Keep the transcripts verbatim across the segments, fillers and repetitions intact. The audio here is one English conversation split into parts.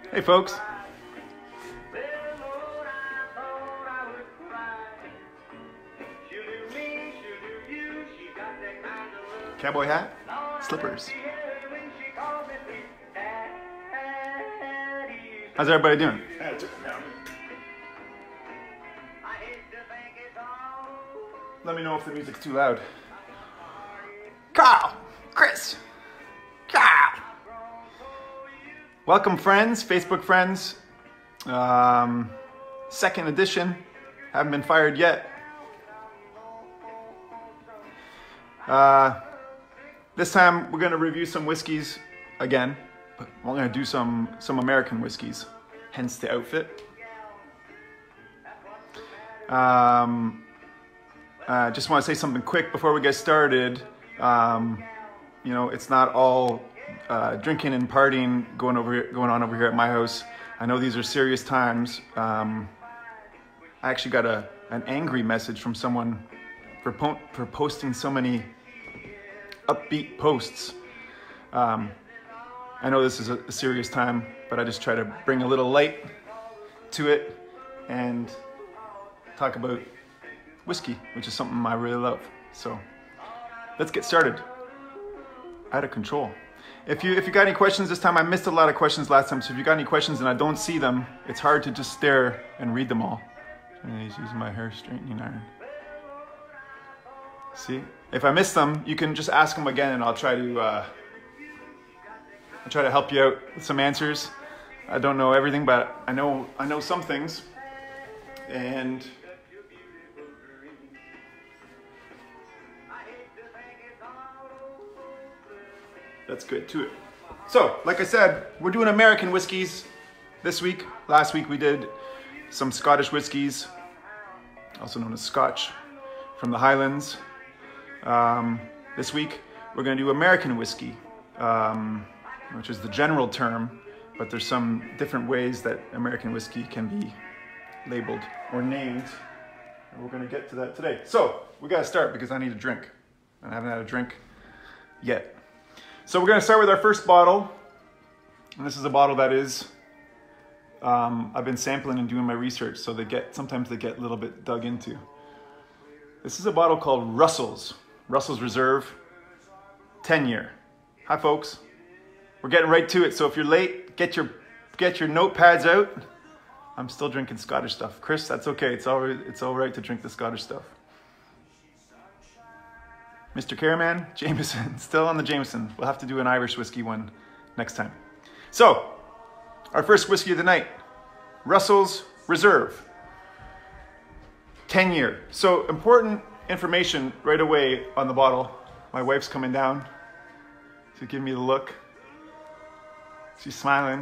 Hey folks. Cowboy hat, slippers. How's everybody doing? Let me know if the music's too loud. Carl, Chris, Carl. Welcome friends, Facebook friends. Um, second edition, haven't been fired yet. Uh, this time we're gonna review some whiskeys again, but we're gonna do some, some American whiskeys, hence the outfit. Um, uh, just wanna say something quick before we get started. Um, you know, it's not all uh, drinking and partying going over going on over here at my house. I know these are serious times. Um, I actually got a an angry message from someone for po for posting so many upbeat posts. Um, I know this is a, a serious time, but I just try to bring a little light to it and talk about whiskey, which is something I really love. So let's get started. Out of control. If you if you got any questions this time, I missed a lot of questions last time, so if you got any questions and I don't see them, it's hard to just stare and read them all. And he's using my hair straightening iron. See, if I miss them, you can just ask them again, and I'll try to uh, I'll try to help you out with some answers. I don't know everything, but I know I know some things, and let's get to it. So, like I said, we're doing American whiskeys this week. Last week we did some Scottish whiskeys, also known as Scotch, from the Highlands. Um, this week we're going to do American whiskey, um, which is the general term, but there's some different ways that American whiskey can be labeled or named, and we're going to get to that today. So, we got to start because I need a drink, and I haven't had a drink yet. So we're going to start with our first bottle, and this is a bottle that is, um, I've been sampling and doing my research, so they get sometimes they get a little bit dug into. This is a bottle called Russell's, Russell's Reserve, ten year. Hi folks, we're getting right to it, so if you're late, get your, get your notepads out. I'm still drinking Scottish stuff. Chris, that's okay, it's all right, it's all right to drink the Scottish stuff. Mister Caraman, Jameson, still on the Jameson. We'll have to do an Irish whiskey one next time. So, our first whiskey of the night, Russell's Reserve, ten year. So, important information right away on the bottle. My wife's coming down to give me the look. She's smiling.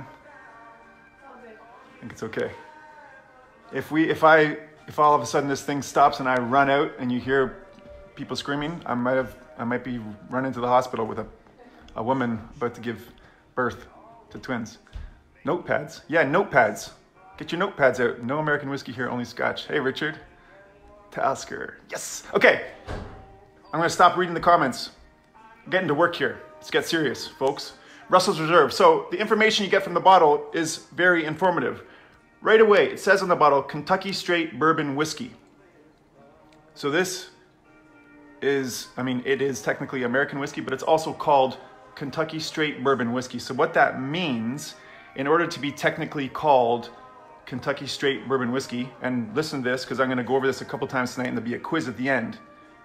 I think it's okay. If we, if I, if all of a sudden this thing stops and I run out and you hear people screaming, I might have, I might be running to the hospital with a, a woman about to give birth to twins. Notepads, yeah, notepads. Get your notepads out. No American whiskey here, only Scotch. Hey, Richard. Tasker, yes. Okay, I'm gonna stop reading the comments. I'm getting to work here. Let's get serious, folks. Russell's Reserve. So the information you get from the bottle is very informative. Right away, it says on the bottle, Kentucky Straight Bourbon Whiskey. So this is, I mean, it is technically American whiskey, but it's also called Kentucky Straight Bourbon Whiskey. So what that means, in order to be technically called Kentucky Straight Bourbon Whiskey, and listen to this because I'm going to go over this a couple times tonight and there'll be a quiz at the end.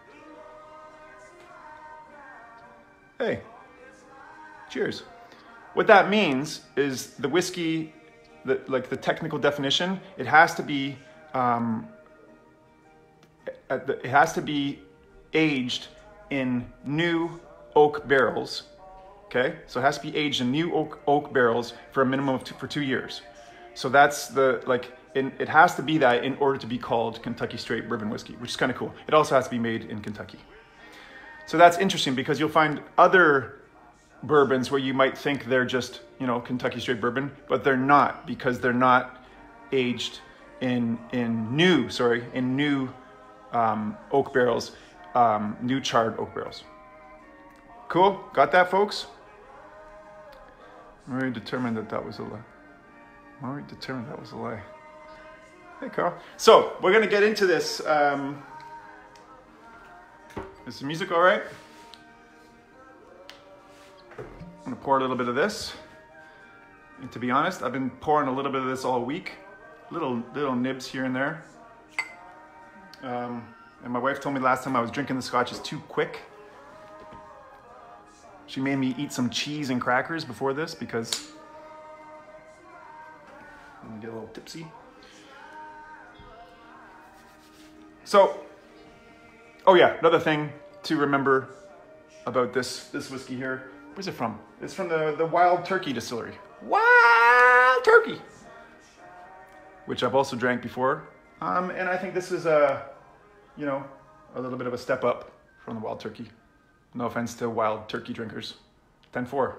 Hey, cheers. What that means is the whiskey, the, like the technical definition, it has to be, um, it has to be aged in new oak barrels, okay? So it has to be aged in new oak, oak barrels for a minimum of two, for two years. So that's the, like, in, it has to be that in order to be called Kentucky Straight Bourbon Whiskey, which is kind of cool. It also has to be made in Kentucky. So that's interesting because you'll find other bourbons where you might think they're just, you know, Kentucky Straight Bourbon, but they're not because they're not aged in, in new, sorry, in new um, oak barrels. Um, new charred oak barrels. Cool? Got that, folks? I'm very determined that that was a lie. Well, we determined that was a lie. Hey, Carl. So, we're going to get into this. Um, is the music all right? I'm going to pour a little bit of this. And to be honest, I've been pouring a little bit of this all week. Little, little nibs here and there. Um, and my wife told me last time I was drinking the scotches too quick. She made me eat some cheese and crackers before this because I'm gonna get a little tipsy. So, oh yeah, another thing to remember about this, this whiskey here. Where's it from? It's from the, the Wild Turkey Distillery. Wild Turkey! Which I've also drank before. Um, and I think this is a, you know, a little bit of a step up from the Wild Turkey. No offense to Wild Turkey drinkers. ten four.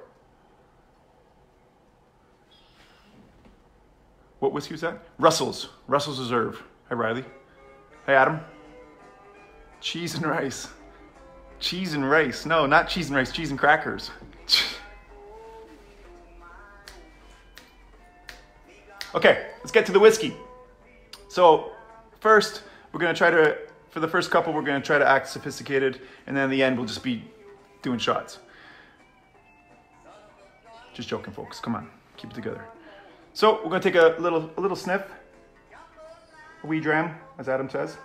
What whiskey was that? Russell's. Russell's Reserve. Hi, Riley. Hey, Adam. Cheese and rice. Cheese and rice. No, not cheese and rice. Cheese and crackers. Okay, let's get to the whiskey. So, first, we're going to try to, for the first couple, we're going to try to act sophisticated, and then in the end, we'll just be doing shots. Just joking, folks. Come on, keep it together. So, we're going to take a little, a little sniff, a wee dram, as Adam says.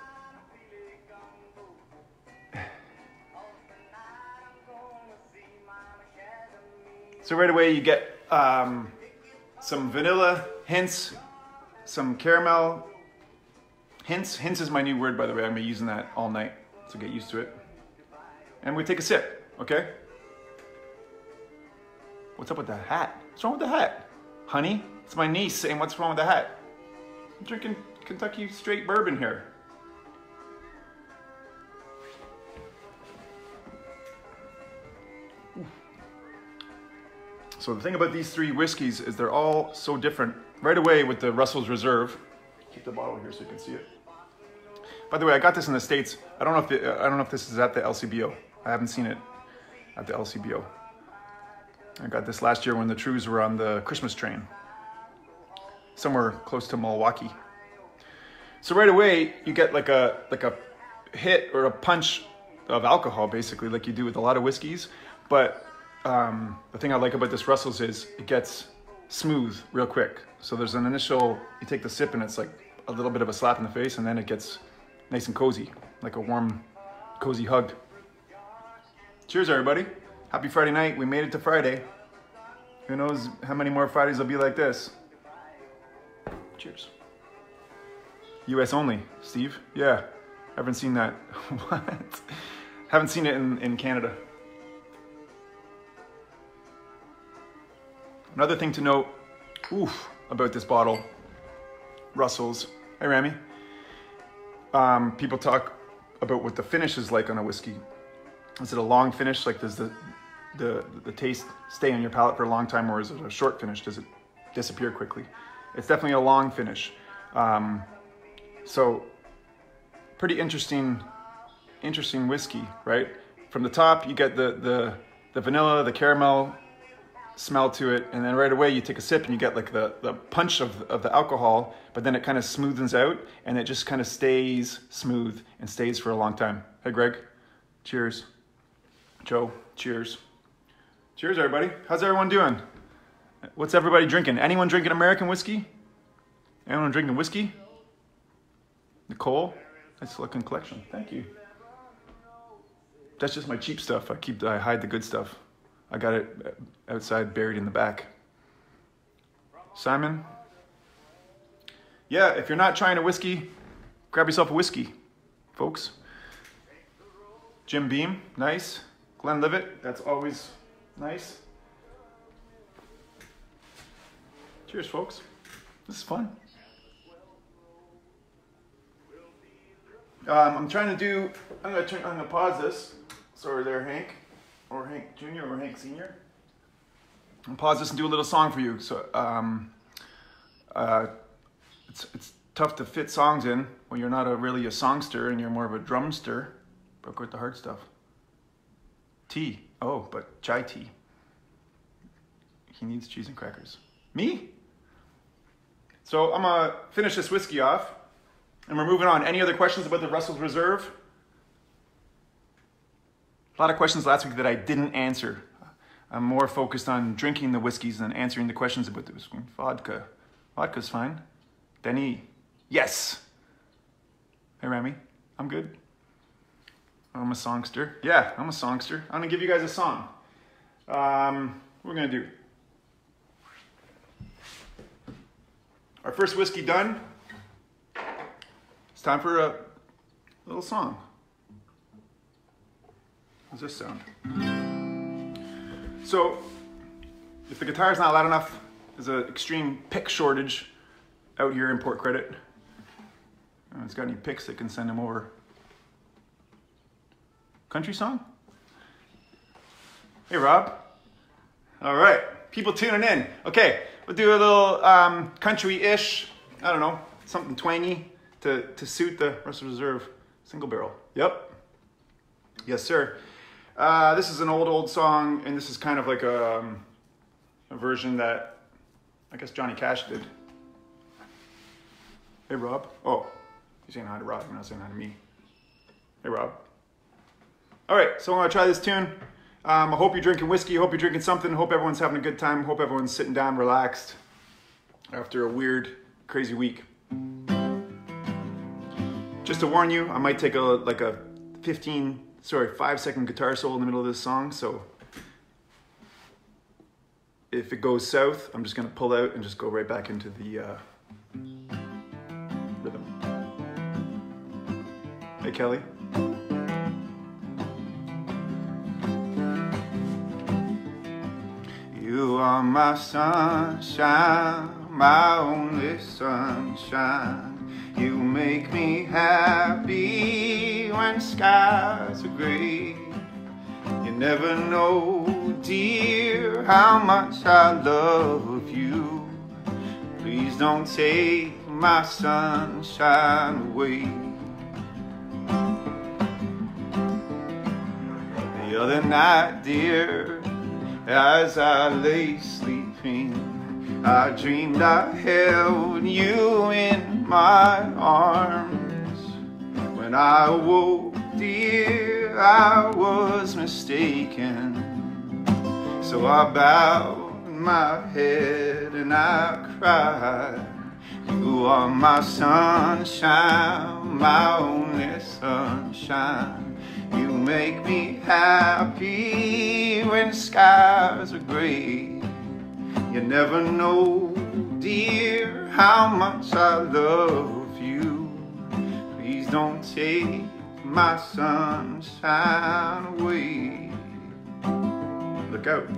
So right away, you get um, some vanilla hints, some caramel hints. Hints is my new word, by the way. I'm using that all night, so get used to it. And we take a sip, okay? What's up with that hat? What's wrong with the hat? Honey, it's my niece saying, what's wrong with the hat? I'm drinking Kentucky straight bourbon here. So the thing about these three whiskeys is they're all so different. Right away with the Russell's Reserve, keep the bottle here so you can see it. By the way, I got this in the States. I don't know if the, I don't know if this is at the L C B O. I haven't seen it at the L C B O. I got this last year when the Trues were on the Christmas train, somewhere close to Milwaukee. So right away you get like a like a hit or a punch of alcohol, basically, like you do with a lot of whiskeys, but. Um, the thing I like about this Russell's is it gets smooth real quick. So there's an initial, you take the sip and it's like a little bit of a slap in the face, and then it gets nice and cozy, like a warm, cozy hug. Cheers, everybody. Happy Friday night. We made it to Friday. Who knows how many more Fridays will be like this. Cheers. U S only, Steve. Yeah, haven't seen that. What? Haven't seen it in, in Canada. Another thing to note, oof, about this bottle, Russell's. Hey, Rami. Um, people talk about what the finish is like on a whiskey. Is it a long finish? Like, does the, the, the taste stay on your palate for a long time, or is it a short finish? Does it disappear quickly? It's definitely a long finish. Um, so, pretty interesting, interesting whiskey, right? From the top, you get the, the, the vanilla, the caramel, smell to it, and then right away you take a sip and you get like the, the punch of, of the alcohol, but then it kind of smoothens out and it just kind of stays smooth and stays for a long time. Hey, Greg. Cheers. Joe, cheers. Cheers, everybody. How's everyone doing? What's everybody drinking? Anyone drinking American whiskey? Anyone drinking whiskey? Nicole, nice looking collection. Thank you. That's just my cheap stuff. I keep, I hide the good stuff. I got it outside, buried in the back. Simon? Yeah, if you're not trying a whiskey, grab yourself a whiskey, folks. Jim Beam, nice. Glenlivet, that's always nice. Cheers, folks. This is fun. Um, I'm trying to do, I'm gonna, turn, I'm gonna pause this. Sorry there, Hank. Or Hank Junior or Hank Senior. I'll pause this and do a little song for you. So um, uh, it's it's tough to fit songs in when you're not a really a songster and you're more of a drumster. Broke with the hard stuff. Tea. Oh, but chai tea. He needs cheese and crackers. Me? So I'm gonna finish this whiskey off and we're moving on. Any other questions about the Russell's Reserve? A lot of questions last week that I didn't answer. I'm more focused on drinking the whiskeys than answering the questions about the whiskey. Vodka. Vodka's fine. Denny. Yes. Hey, Remy. I'm good. I'm a songster. Yeah, I'm a songster. I'm gonna give you guys a song. Um, what we're gonna do. Our first whiskey done. It's time for a little song. How's this sound? So, if the guitar's not loud enough, there's an extreme pick shortage out here in Port Credit. If it's got any picks that can send them over. Country song? Hey, Rob. All right, people tuning in. Okay, we'll do a little um, country-ish, I don't know, something twangy to, to suit the Russell's Reserve single barrel. Yep. Yes, sir. Uh, this is an old, old song, and this is kind of like a, um, a version that I guess Johnny Cash did. Hey, Rob. Oh, you're saying hi to Rob, you're not saying hi to me. Hey, Rob. All right, so I'm gonna try this tune. Um, I hope you're drinking whiskey. I hope you're drinking something. I hope everyone's having a good time. I hope everyone's sitting down, relaxed after a weird, crazy week. Just to warn you, I might take a like a fifteen, sorry, five second guitar solo in the middle of this song. So if it goes south, I'm just gonna pull out and just go right back into the uh, rhythm. Hey, Kelly. You are my sunshine, my only sunshine. You make me happy when skies are gray. You never know, dear, how much I love you. Please don't take my sunshine away. The other night, dear, as I lay sleeping, I dreamed I held you in my arms. When I woke, dear, I was mistaken. So I bowed my head and I cried. You are my sunshine, my only sunshine. You make me happy when skies are gray. You never know, dear, how much I love you. Please don't take my sunshine away. Look out.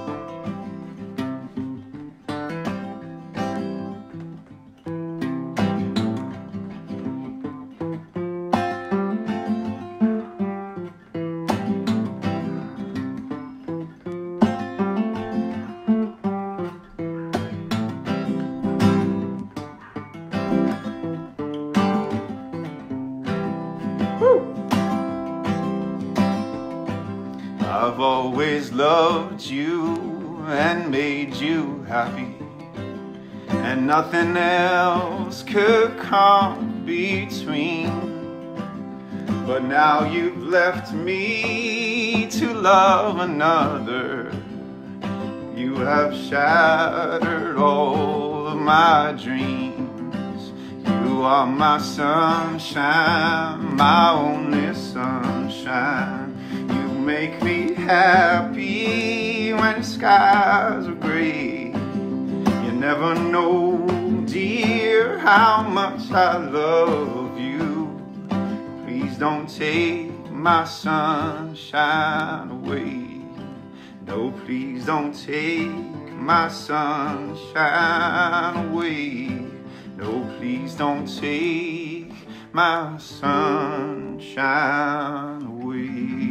I've always loved you and made you happy, and nothing else could come between. But now you've left me to love another. You have shattered all of my dreams. You are my sunshine, my only sunshine. Make me happy when skies are gray. You never know, dear, how much I love you. Please don't take my sunshine away. No, please don't take my sunshine away. No, please don't take my sunshine away.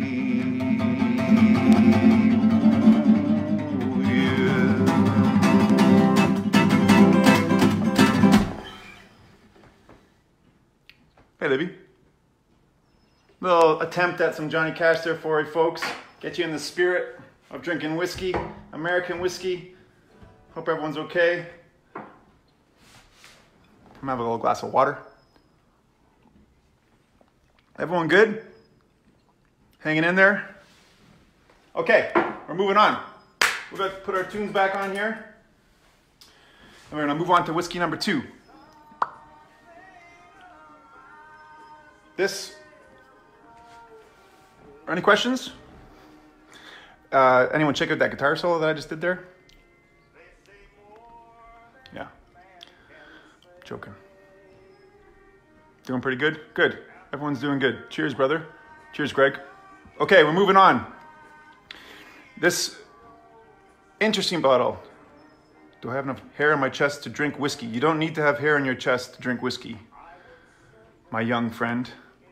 Hey, Libby. Little attempt at some Johnny Cash there for you folks. Get you in the spirit of drinking whiskey, American whiskey. Hope everyone's okay. I'm gonna have a little glass of water. Everyone good? Hanging in there? Okay, we're moving on. We're gonna put our tunes back on here. And we're gonna move on to whiskey number two. This, any questions? Uh, anyone check out that guitar solo that I just did there? Yeah. Joking. Doing pretty good? Good. Everyone's doing good. Cheers, brother. Cheers, Greg. Okay, we're moving on. This interesting bottle. Do I have enough hair on my chest to drink whiskey? You don't need to have hair on your chest to drink whiskey, my young friend.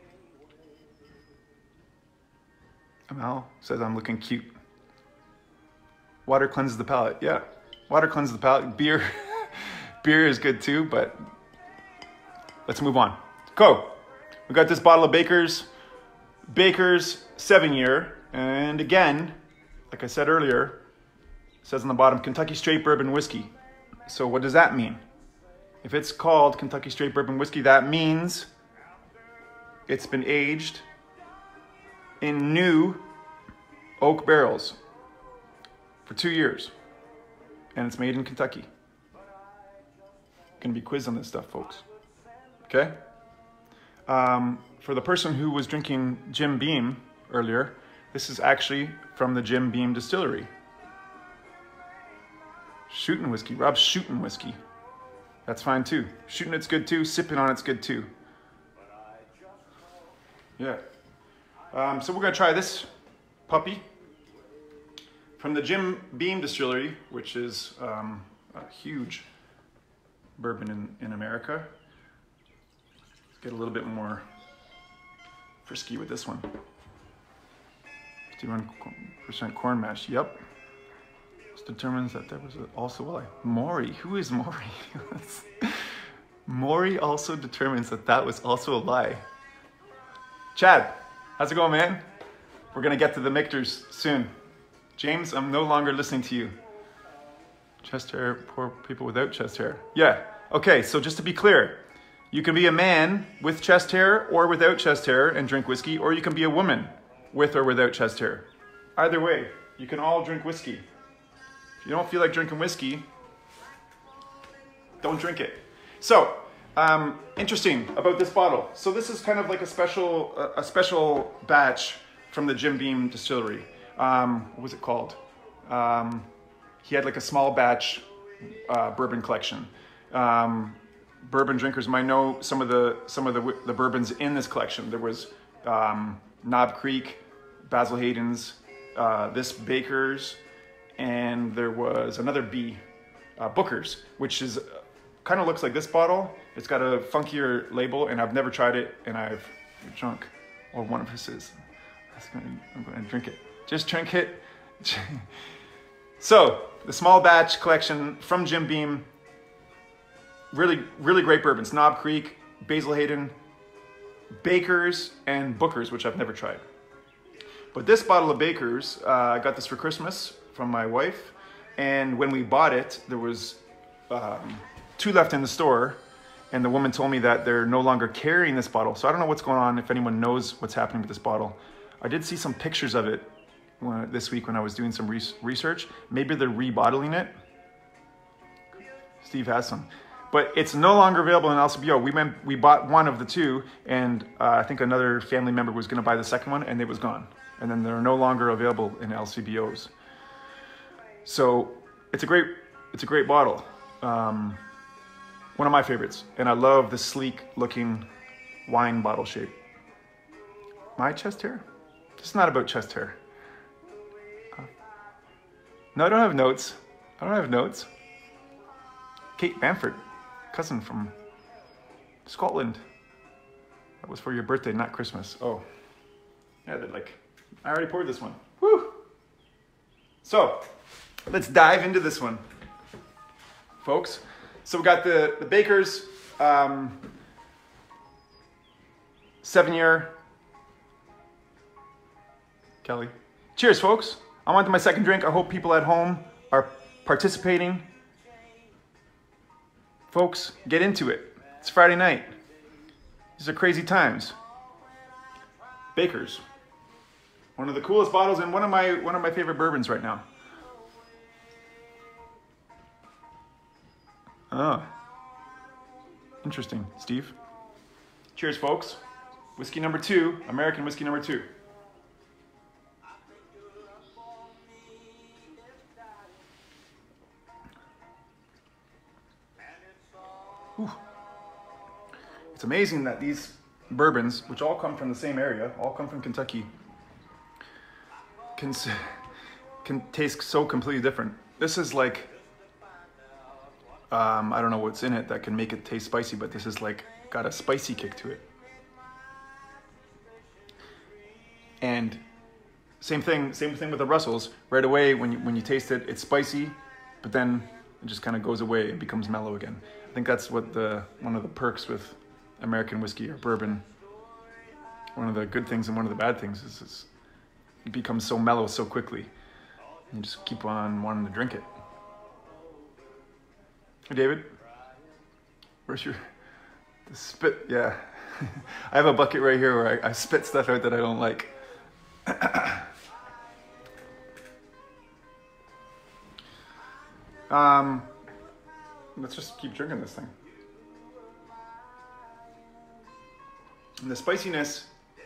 Amal says I'm looking cute. Water cleanses the palate. Yeah, water cleanses the palate. Beer, beer is good too, but let's move on. Go. We got this bottle of Baker's, Baker's seven year. And again, like I said earlier, it says on the bottom, Kentucky Straight Bourbon Whiskey. So what does that mean? If it's called Kentucky Straight Bourbon Whiskey, that means it's been aged in new oak barrels for two years. And it's made in Kentucky. Gonna be quizzed on this stuff, folks. Okay? Um, for the person who was drinking Jim Beam earlier, this is actually from the Jim Beam distillery. Shooting whiskey. Rob's shooting whiskey. That's fine too. Shooting it's good too. Sipping on it's good too. Yeah. Um, so we're gonna try this puppy from the Jim Beam distillery, which is um, a huge bourbon in, in America. Let's get a little bit more frisky with this one. fifty-one percent corn mash. Yep. This determines that there was also a lie. Maury. Who is Maury? Maury also determines that that was also a lie. Chad, how's it going, man? We're gonna get to the Mictors soon. James, I'm no longer listening to you. Chest hair, poor people without chest hair. Yeah, okay, so just to be clear, you can be a man with chest hair or without chest hair and drink whiskey, or you can be a woman with or without chest hair. Either way, you can all drink whiskey. If you don't feel like drinking whiskey, don't drink it. So, um, interesting about this bottle. So this is kind of like a special, uh, a special batch from the Jim Beam distillery. Um, what was it called? Um, he had like a small batch uh, bourbon collection. Um, bourbon drinkers might know some of the some of the the bourbons in this collection. There was um, Knob Creek, Basil Hayden's, uh, this Baker's, and there was another B, uh, Booker's, which is uh, kind of looks like this bottle. It's got a funkier label, and I've never tried it, and I've drunk, or one of us is. I'm going to drink it. Just drink it. So, the small batch collection from Jim Beam. Really, really great bourbons. Knob Creek, Basil Hayden, Baker's, and Booker's, which I've never tried. But this bottle of Baker's, uh, I got this for Christmas from my wife. And when we bought it, there was um, two left in the store. And the woman told me that they're no longer carrying this bottle. So I don't know what's going on, if anyone knows what's happening with this bottle. I did see some pictures of it when, this week when I was doing some res research. Maybe they're rebottling it. Steve has some. But it's no longer available in L C B O. We, went, we bought one of the two, and uh, I think another family member was gonna buy the second one, and it was gone. And then they're no longer available in L C B Os. So it's a great, it's a great bottle. Um, one of my favorites. And I love the sleek looking wine bottle shape. My chest hair? It's not about chest hair. Uh, no, I don't have notes. I don't have notes. Kate Bamford, cousin from Scotland. That was for your birthday, not Christmas. Oh, yeah, they're like, I already poured this one. Woo! So, let's dive into this one, folks. So we got the, the Baker's um, seven year. Kelly. Cheers, folks. I'm on to my second drink. I hope people at home are participating. Folks, get into it. It's Friday night. These are crazy times. Baker's. One of the coolest bottles and one of my one of my favorite bourbons right now. Oh. Interesting, Steve. Cheers, folks. Whiskey number two, American whiskey number two. Whew. It's amazing that these bourbons, which all come from the same area, all come from Kentucky, can, can taste so completely different. This is like, um, I don't know what's in it that can make it taste spicy, but this is like, got a spicy kick to it. And same thing, same thing with the Russells. Right away, when you, when you taste it, it's spicy, but then it just kind of goes away and becomes mellow again. I think that's what the one of the perks with American whiskey or bourbon. One of the good things and one of the bad things is, is it becomes so mellow so quickly. You just keep on wanting to drink it. Hey, David. Where's your the spit? Yeah, I have a bucket right here where I, I spit stuff out that I don't like. um, let's just keep drinking this thing. And the spiciness.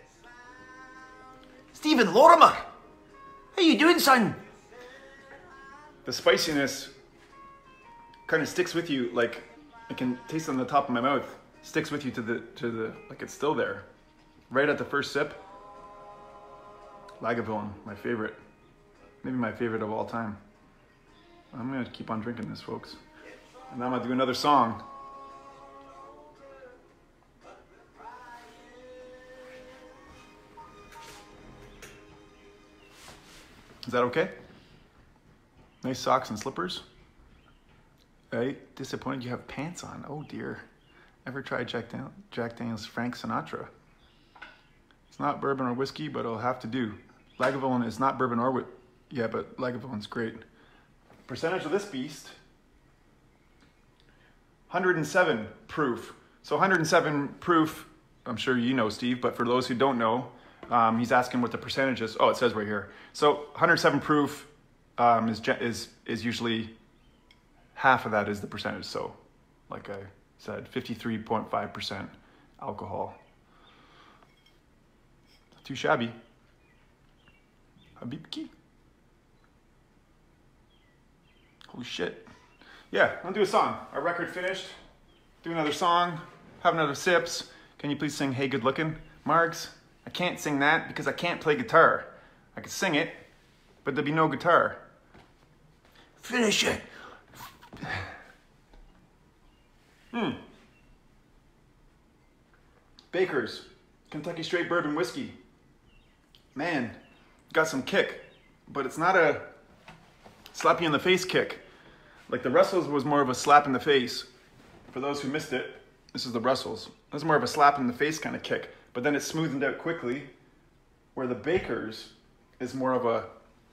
Stephen Lorimer, how you doing, son? The spiciness kind of sticks with you, like I can taste it on the top of my mouth. Sticks with you to the to the like it's still there, right at the first sip. Lagavulin, my favorite, maybe my favorite of all time. I'm gonna keep on drinking this, folks, and I'm gonna do another song. Is that okay? Nice socks and slippers. Hey, disappointed you have pants on. Oh dear. Ever tried Jack, Dan Jack Daniel's Frank Sinatra? It's not bourbon or whiskey, but it'll have to do. Lagavulin is not bourbon or whiskey. Yeah, but Lagavulin's great. Percentage of this beast, one hundred seven proof. So one hundred seven proof, I'm sure you know, Steve, but for those who don't know, um, he's asking what the percentage is. Oh, it says right here. So one hundred seven proof um, is, is, is usually half of that is the percentage. So like I said, fifty-three point five percent alcohol. Not too shabby. Habibki. Holy shit. Yeah, I'm gonna do a song. Our record finished. Do another song. Have another sips. Can you please sing Hey Good Lookin'? Margs, I can't sing that because I can't play guitar. I could sing it, but there'd be no guitar. Finish it. Hmm. Baker's Kentucky Straight Bourbon Whiskey. Man, got some kick, but it's not a slap you in the face kick. Like the Russells was more of a slap in the face. For those who missed it, this is the Russells. This is more of a slap in the face kind of kick, but then it's smoothened out quickly, where the Baker's is more of a,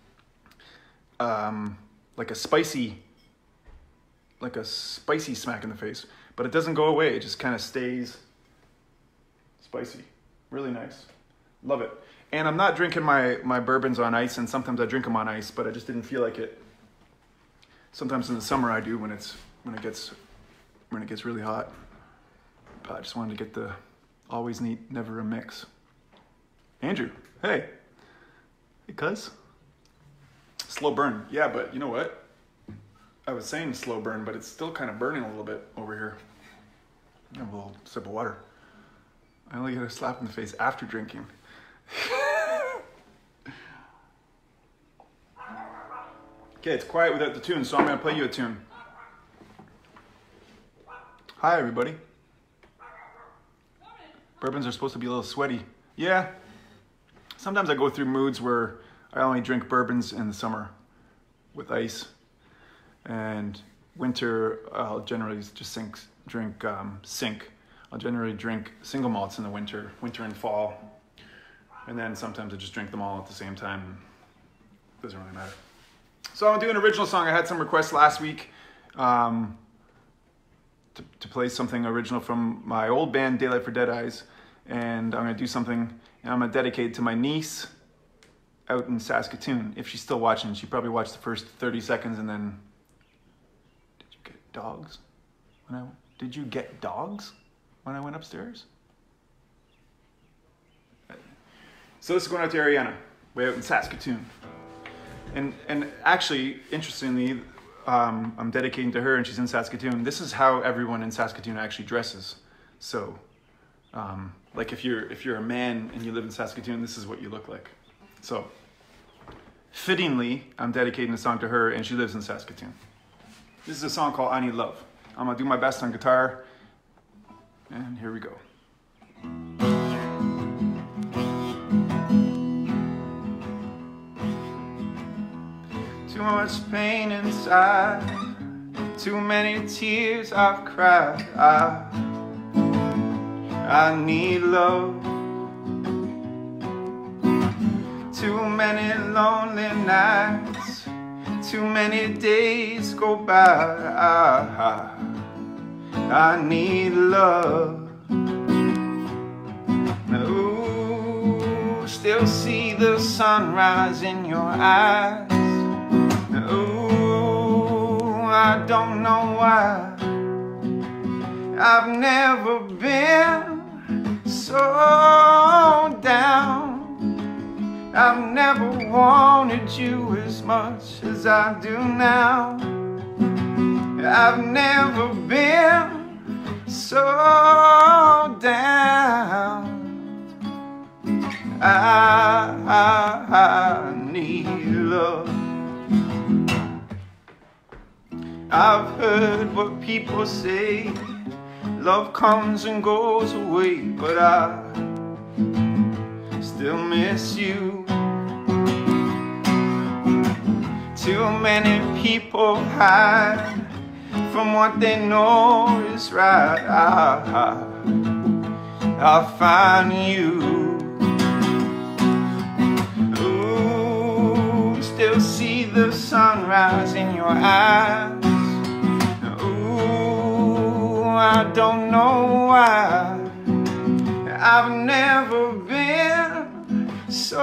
um, like a spicy, like a spicy smack in the face, but it doesn't go away. It just kind of stays spicy. Really nice. Love it. And I'm not drinking my, my bourbons on ice, and sometimes I drink them on ice, but I just didn't feel like it. Sometimes in the summer I do when it's when it gets when it gets really hot. But I just wanted to get the always neat, never a mix. Andrew, hey. Hey, cuz. Slow burn. Yeah, but you know what? I was saying slow burn, but it's still kind of burning a little bit over here. I have a little sip of water. I only get a slap in the face after drinking. Okay, it's quiet without the tune, so I'm gonna play you a tune. Hi, everybody. Bourbons are supposed to be a little sweaty. Yeah. Sometimes I go through moods where I only drink bourbons in the summer with ice. And winter, I'll generally just sink, drink um, sink. I'll generally drink single malts in the winter, winter and fall. And then sometimes I just drink them all at the same time. Doesn't really matter. So I'm doing an original song. I had some requests last week. Um, to, to play something original from my old band, Daylight for Dead Eyes. And I'm gonna do something, and I'm gonna dedicate it to my niece out in Saskatoon. If she's still watching, she probably watched the first thirty seconds and then, did you get dogs? When I, did you get dogs when I went upstairs? So this is going out to Ariana, way out in Saskatoon. And, and actually, interestingly, um, I'm dedicating to her and she's in Saskatoon. This is how everyone in Saskatoon actually dresses. So, um, like if you're, if you're a man and you live in Saskatoon, this is what you look like. So, fittingly, I'm dedicating the song to her and she lives in Saskatoon. This is a song called I Need Love. I'm gonna do my best on guitar, and here we go. Too much pain inside, too many tears I've cried. I, I need love. Too many lonely nights, too many days go by. I, I need love. Ooh, still see the sunrise in your eyes. Ooh, I don't know why I've never been so down. I've never wanted you as much as I do now. I've never been so down. I, I, I need love. I've heard what people say, love comes and goes away, but I still miss you. Too many people hide from what they know is right. I, I, I'll find you. Ooh, still see the sunrise in your eyes. I don't know why I've never been so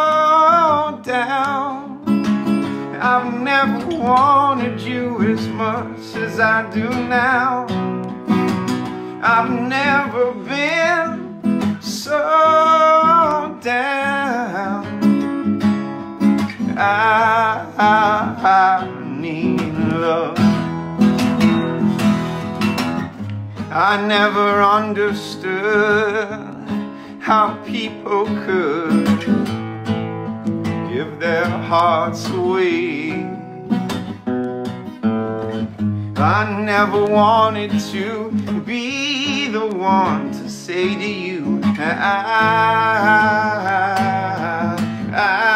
down. I've never wanted you as much as I do now. I've never been so down. I, I, I need love. I never understood how people could give their hearts away. I never wanted to be the one to say to you, I, I,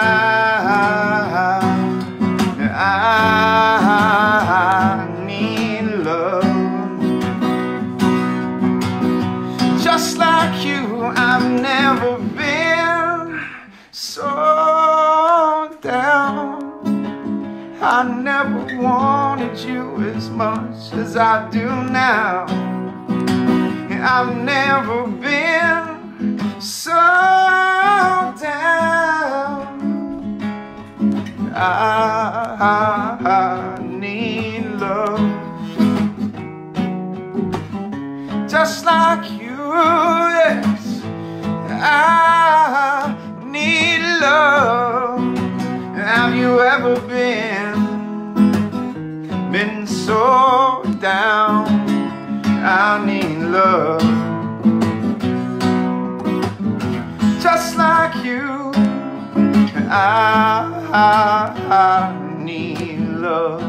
I, I need love. Just like you, I've never been so down. I never wanted you as much as I do now. I've never been so down. I, I, I need love. Just like you. Yes, I need love. Have you ever been, been so down? I need love. Just like you, I, I, I need love.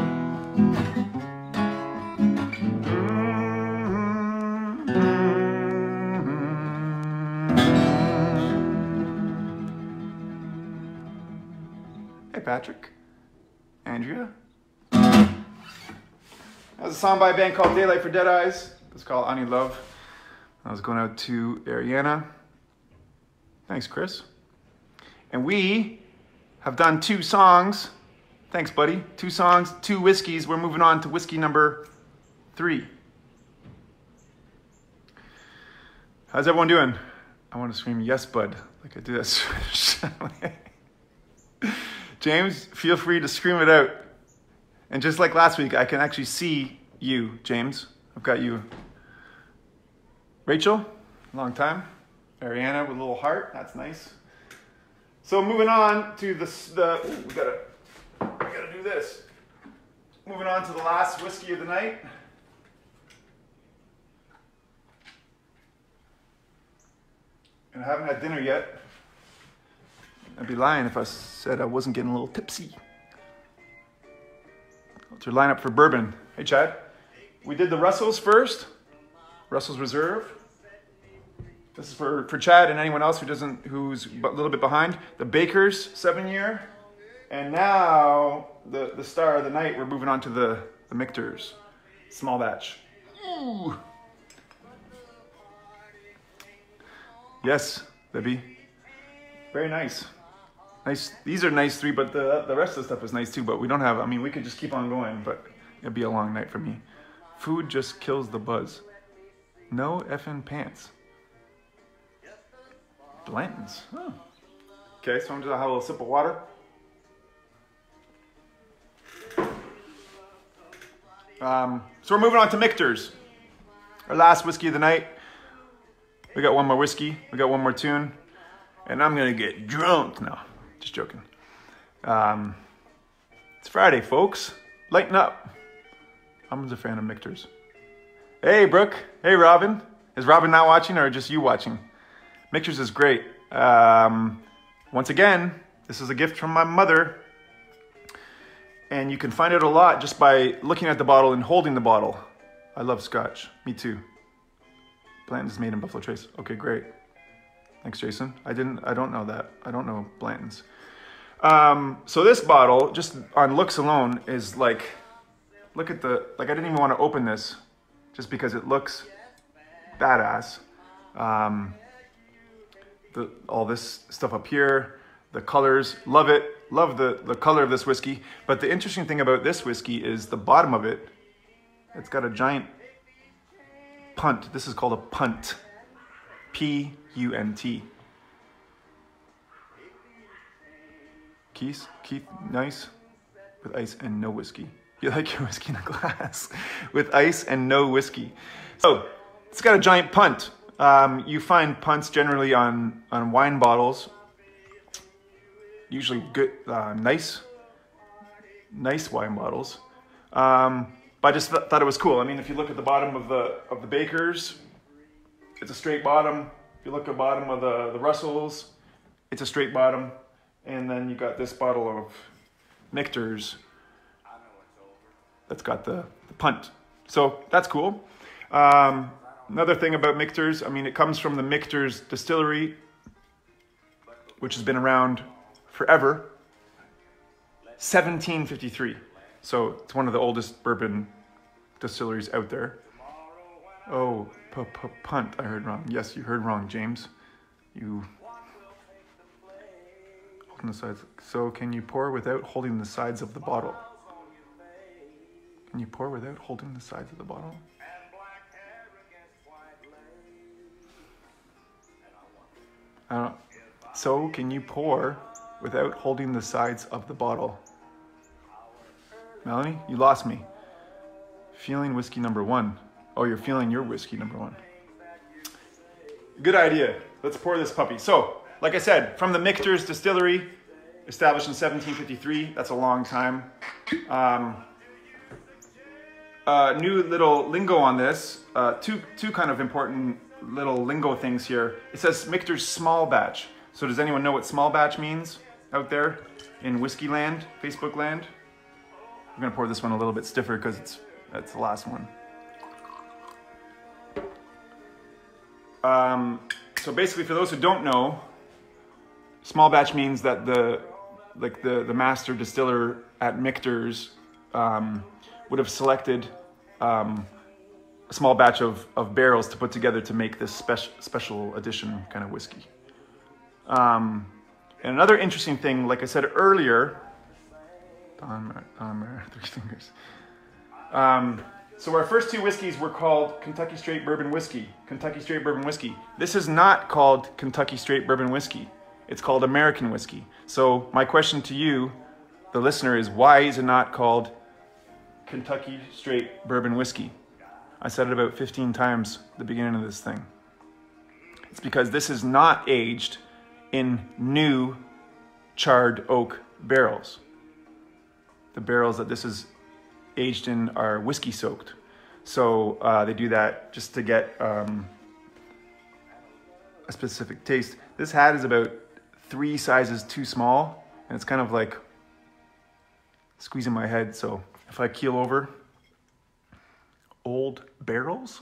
Hey Patrick, Andrea. That was a song by a band called Daylight for Dead Eyes. It's called I Need Love. I was going out to Ariana. Thanks, Chris. And we have done two songs. Thanks, buddy. Two songs, two whiskeys. We're moving on to whiskey number three. How's everyone doing? I want to scream yes, bud, like I do that. James, feel free to scream it out. And just like last week, I can actually see you, James. I've got you. Rachel, long time. Ariana with a little heart, that's nice. So moving on to the, the ooh, we gotta, we gotta do this. Moving on to the last whiskey of the night. And I haven't had dinner yet. I'd be lying if I said I wasn't getting a little tipsy. To line up for bourbon. Hey Chad, we did the Russells first. Russell's Reserve. This is for, for Chad and anyone else who doesn't, who's a little bit behind. The Baker's seven year. And now the, the star of the night, we're moving on to the, the Michter's small batch. Ooh. Yes, Libby. Very nice. Nice. These are nice three, but the, the rest of the stuff is nice too, but we don't have, I mean, we could just keep on going, but it'd be a long night for me. Food just kills the buzz. No effing pants. Blanton's. Oh. Okay, so I'm just gonna have a little sip of water. Um, so we're moving on to Michter's. Our last whiskey of the night. We got one more whiskey, we got one more tune, and I'm gonna get drunk now. Just joking. Um, it's Friday, folks. Lighten up. I'm a fan of Michter's. Hey, Brooke. Hey, Robin. Is Robin not watching or just you watching? Michter's is great. Um, once again, this is a gift from my mother. And you can find out a lot just by looking at the bottle and holding the bottle. I love Scotch. Me too. Blanton's is made in Buffalo Trace. Okay, great. Thanks, Jason. I didn't, I don't know that. I don't know Blanton's. Um, so this bottle, just on looks alone, is like, look at the, like I didn't even want to open this just because it looks badass. Um, the, all this stuff up here, the colors, love it. Love the, the color of this whiskey. But the interesting thing about this whiskey is the bottom of it, it's got a giant punt. This is called a punt. P U N T. Keith, Keith, nice. With ice and no whiskey. You like your whiskey in a glass. With ice and no whiskey. So, it's got a giant punt. Um, you find punts generally on, on wine bottles. Usually good, uh, nice, nice wine bottles. Um, but I just th thought it was cool. I mean, if you look at the bottom of the of the Baker's, it's a straight bottom. If you look at the bottom of the, the Russells, it's a straight bottom. And then you got this bottle of Michter's that's got the, the punt. So that's cool. Um, another thing about Michter's, I mean, it comes from the Michter's distillery, which has been around forever. seventeen fifty-three. So it's one of the oldest bourbon distilleries out there. Oh, punt, I heard wrong. Yes, you heard wrong, James. You holding the sides. So can you pour without holding the sides of the bottle? Can you pour without holding the sides of the bottle? Uh, so can you pour without holding the sides of the bottle? Melanie, you lost me. Feeling whiskey number one. Oh, you're feeling your whiskey number one. Good idea. Let's pour this puppy. So, like I said, from the Michter's distillery, established in seventeen fifty-three. That's a long time. Um, uh, new little lingo on this. Uh, two, two kind of important little lingo things here. It says Michter's small batch. So does anyone know what small batch means out there in whiskey land, Facebook land? I'm gonna pour this one a little bit stiffer because it's that's the last one. Um, so basically, for those who don't know, small batch means that the like the the master distiller at Michter's um, would have selected um, a small batch of of barrels to put together to make this special special edition kind of whiskey. Um, and another interesting thing, like I said earlier, Don, Don, three fingers. Um, So our first two whiskeys were called Kentucky Straight Bourbon Whiskey. Kentucky Straight Bourbon Whiskey. This is not called Kentucky Straight Bourbon Whiskey. It's called American Whiskey. So my question to you, the listener, is why is it not called Kentucky Straight Bourbon Whiskey? I said it about fifteen times at the beginning of this thing. It's because this is not aged in new charred oak barrels. The barrels that this is aged in are whiskey soaked. So uh, they do that just to get um, a specific taste. This hat is about three sizes too small, and it's kind of like squeezing my head. So if I keel over, old barrels?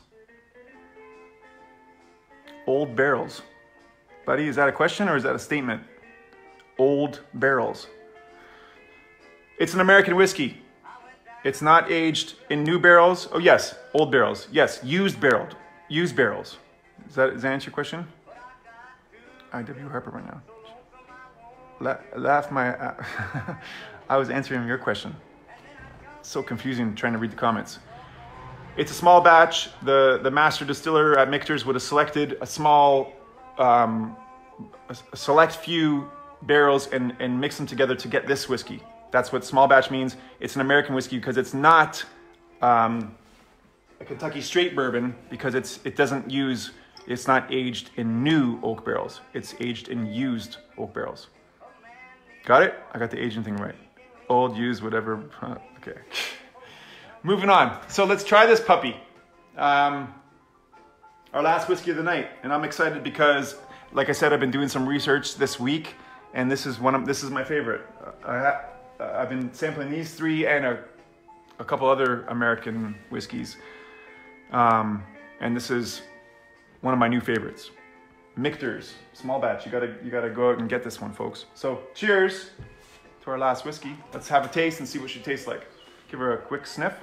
Old barrels. Buddy, is that a question or is that a statement? Old barrels. It's an American whiskey. It's not aged in new barrels. Oh yes, old barrels. Yes, used barreled. Used barrels. Does that, does that answer your question? I W Harper right now. La laugh my... Uh, I was answering your question. So confusing trying to read the comments. It's a small batch. The, the master distiller at Michter's would have selected a small, um, a, a select few barrels and, and mix them together to get this whiskey. That's what small batch means. It's an American whiskey because it's not um, a Kentucky straight bourbon because it's it doesn't use, it's not aged in new oak barrels. It's aged in used oak barrels. Got it? I got the aging thing right. Old, used, whatever. Okay. Moving on. So let's try this puppy. Um, our last whiskey of the night. And I'm excited because, like I said, I've been doing some research this week, and this is one of this is my favorite. I ha I've been sampling these three and a, a couple other American whiskeys. Um, and this is one of my new favorites. Michter's small batch. You gotta you gotta go out and get this one, folks. So cheers to our last whiskey. Let's have a taste and see what she tastes like. Give her a quick sniff.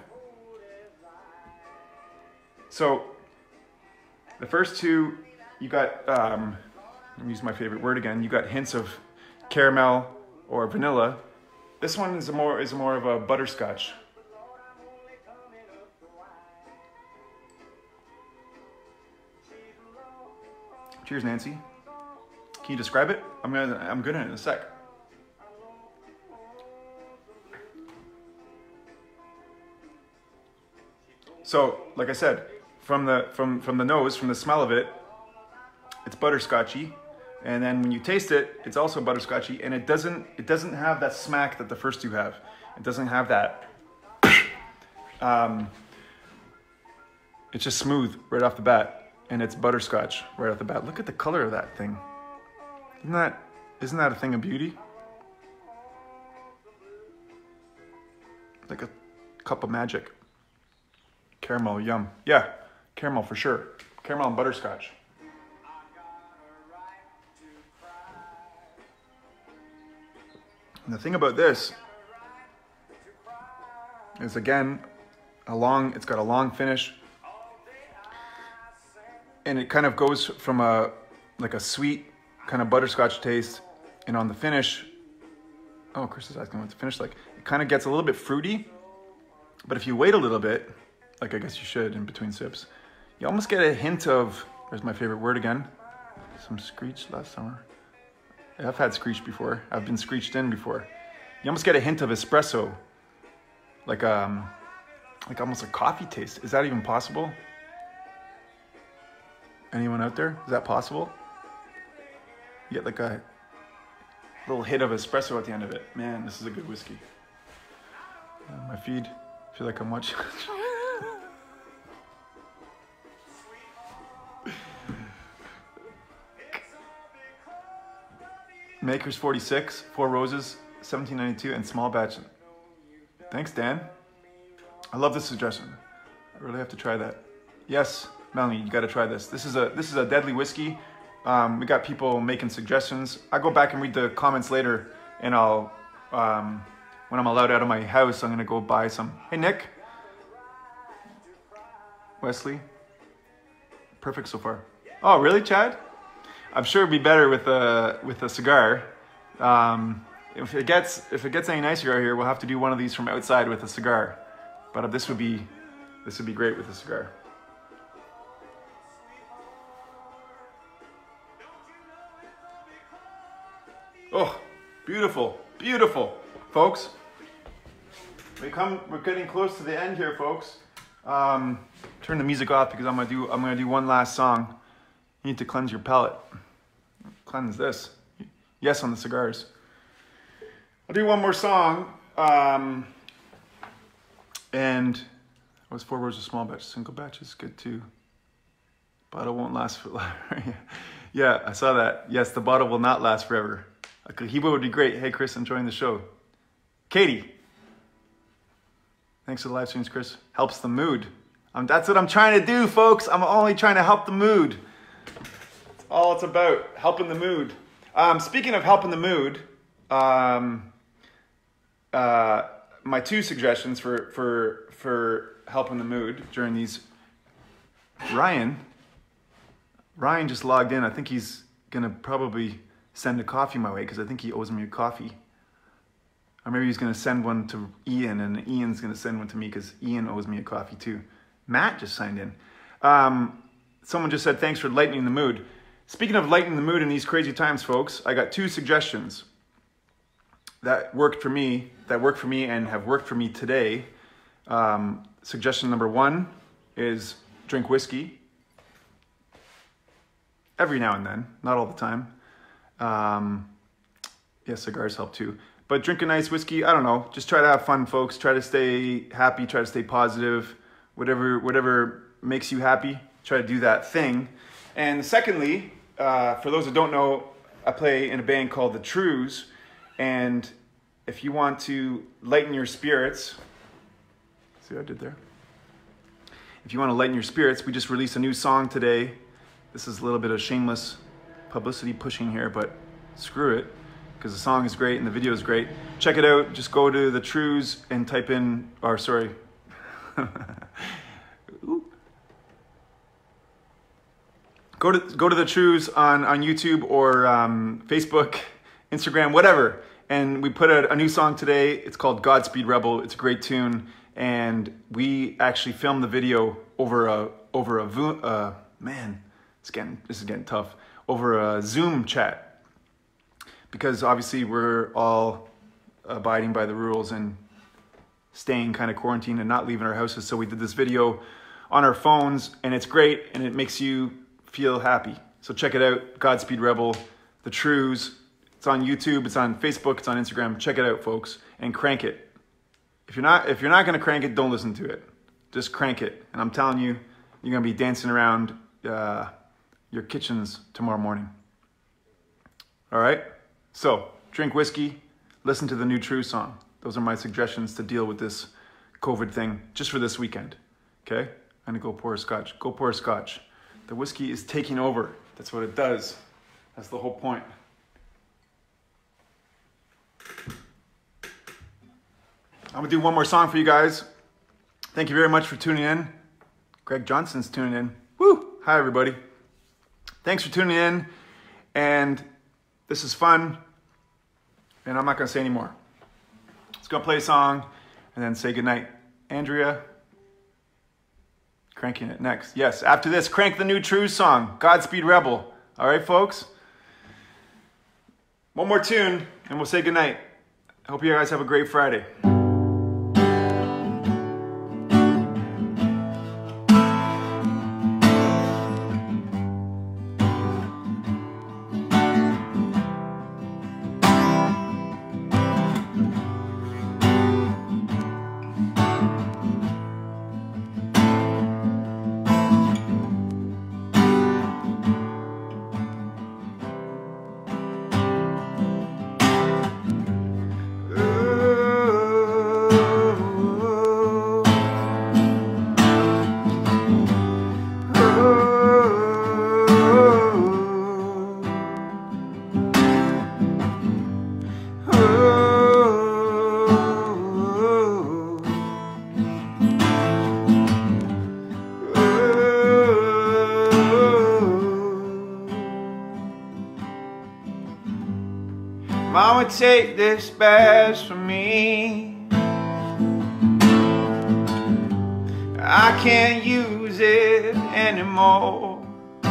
So the first two, you got, um, let me use my favorite word again, you got hints of caramel or vanilla. This one is a more, is more of a butterscotch. Cheers, Nancy. Can you describe it? I'm gonna, I'm gonna in a sec. So, like I said, from the from from the nose, from the smell of it, it's butterscotchy, and then when you taste it, it's also butterscotchy, and it doesn't it doesn't have that smack that the first two have. It doesn't have that. Um, it's just smooth right off the bat, and it's butterscotch right off the bat. Look at the color of that thing. Isn't that isn't that a thing of beauty? Like a cup of magic. Caramel, yum. Yeah, caramel for sure. Caramel and butterscotch. And the thing about this is, again, a long, it's got a long finish. And it kind of goes from a, like a sweet kind of butterscotch taste. And on the finish, oh, Chris is asking what the finish like. It kind of gets a little bit fruity. But if you wait a little bit, like I guess you should in between sips, you almost get a hint of, there's my favorite word again, some screech last summer. Yeah, I've had screech before. I've been screeched in before. You almost get a hint of espresso, like um, like almost a coffee taste. Is that even possible? Anyone out there? Is that possible? You get like a little hit of espresso at the end of it. Man, this is a good whiskey. Uh, my feed, I feel like I'm watching. Maker's forty-six, Four Roses, seventeen ninety-two, and small batch. Thanks, Dan. I love this suggestion. I really have to try that. Yes, Melanie, you got to try this. This is a this is a deadly whiskey. Um, we got people making suggestions. I go back and read the comments later, and I'll um, when I'm allowed out of my house, I'm gonna go buy some. Hey, Nick, Wesley, perfect so far. Oh, really, Chad? I'm sure it'd be better with a with a cigar. Um, if it gets if it gets any nicer out here, we'll have to do one of these from outside with a cigar. But this would be This would be great with a cigar. Oh, beautiful, beautiful, folks. We come, we're getting close to the end here, folks. Um, turn the music off because I'm gonna do, I'm gonna do one last song. You need to cleanse your palate. Cleanse this. Yes, on the cigars. I'll do one more song. Um, and it was four words of small batch. Single batch is good too. Bottle won't last for. Yeah, I saw that. Yes, the bottle will not last forever. A Cohiba would be great. Hey, Chris, enjoying the show. Katie. Thanks for the live streams, Chris. Helps the mood. Um, that's what I'm trying to do, folks. I'm only trying to help the mood. That's all it's about, helping the mood. Um, speaking of helping the mood, um, uh, my two suggestions for, for, for helping the mood during these... Ryan, Ryan just logged in. I think he's going to probably send a coffee my way because I think he owes me a coffee. Or maybe he's going to send one to Ian, and Ian's going to send one to me because Ian owes me a coffee too. Matt just signed in. Um, someone just said, thanks for lightening the mood. Speaking of lightening the mood in these crazy times, folks, I got two suggestions that worked for me, that worked for me and have worked for me today. Um, suggestion number one is drink whiskey. Every now and then, not all the time. Um, yeah, cigars help too. But drink a nice whiskey, I don't know, just try to have fun, folks. Try to stay happy, try to stay positive. Whatever, whatever makes you happy, try to do that thing. And secondly, uh, for those that don't know, I play in a band called The Trues. And if you want to lighten your spirits, see what I did there? If you want to lighten your spirits, we just released a new song today. This is a little bit of shameless publicity pushing here, but screw it. Because the song is great and the video is great. Check it out. Just go to The Trues and type in, or sorry. Go to go to The Trues on, on YouTube or um, Facebook, Instagram, whatever. And we put out a new song today. It's called Godspeed Rebel. It's a great tune. And we actually filmed the video over a, over a, uh, man, it's getting, this is getting tough, over a Zoom chat. Because obviously we're all abiding by the rules and staying kind of quarantined and not leaving our houses. So we did this video on our phones and it's great and it makes you feel happy. So check it out, Godspeed Rebel, The Trues. It's on YouTube, it's on Facebook, it's on Instagram. Check it out, folks, and crank it. If you're not, if you're not gonna crank it, don't listen to it. Just crank it. And I'm telling you, you're gonna be dancing around uh, your kitchens tomorrow morning. All right? So, drink whiskey, listen to the new True song. Those are my suggestions to deal with this COVID thing, just for this weekend, okay? I'm gonna go pour a scotch. Go pour a scotch. The whiskey is taking over. That's what it does. That's the whole point. I'm gonna do one more song for you guys. Thank you very much for tuning in. Greg Johnson's tuning in. Woo! Hi, everybody. Thanks for tuning in, and this is fun, and I'm not gonna say any more. Let's go play a song and then say goodnight. Andrea, cranking it next. Yes, after this, crank the new True song, Godspeed Rebel. All right, folks? One more tune and we'll say goodnight. I hope you guys have a great Friday. Mama, take this badge from me. I can't use it anymore.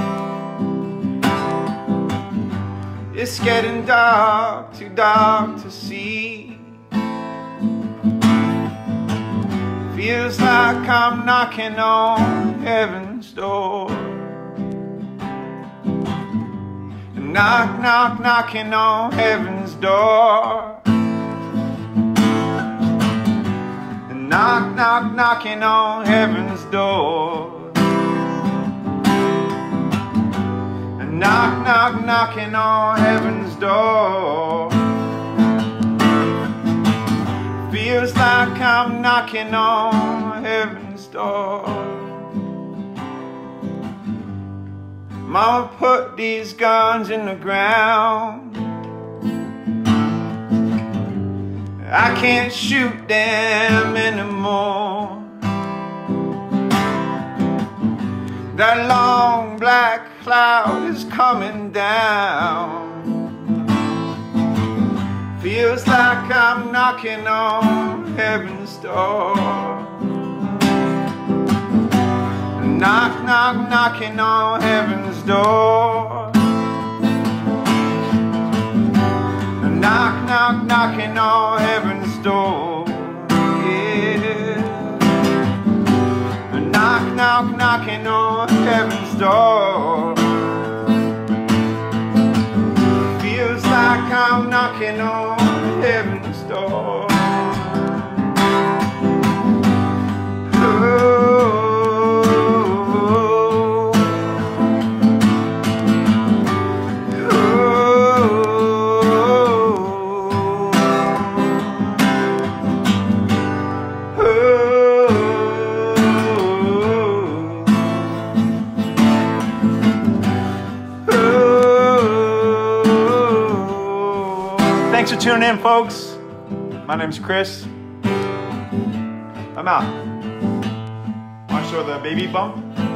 It's getting dark, too dark to see. Feels like I'm knocking on heaven's door. Knock, knock, knocking on heaven's door. Knock, knock, knocking on heaven's door. Knock, knock, knocking on heaven's door. Feels like I'm knocking on heaven's door. Mama put these guns in the ground. I can't shoot them anymore. That long black cloud is coming down. Feels like I'm knocking on heaven's door. Knock, knock, knocking on heaven's door. Knock, knock, knocking on heaven's door. Yeah. Knock, knock, knocking on heaven's door. Feels like I'm knocking on heaven's door. Oh. Thanks for tuning in, folks. My name's Chris. I'm out. Want to show the baby bump?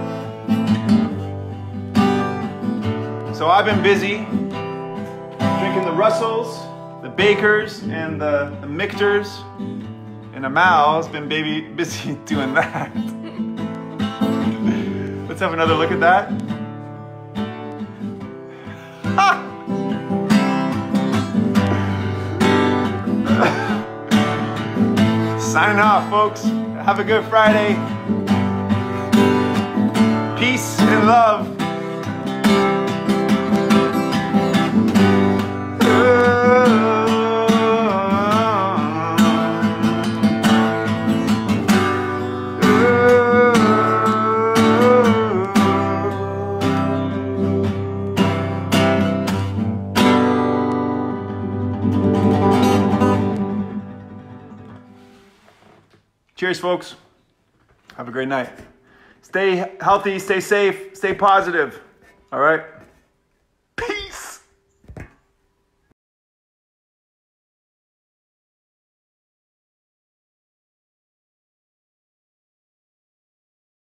So I've been busy drinking the Russells, the Bakers, and the, the Mictors, and Amal's been baby busy doing that. Let's have another look at that. Ha! Signing off, folks. Have a good Friday. Peace and love. Cheers, folks. Have a great night. Stay healthy, stay safe, stay positive. All right?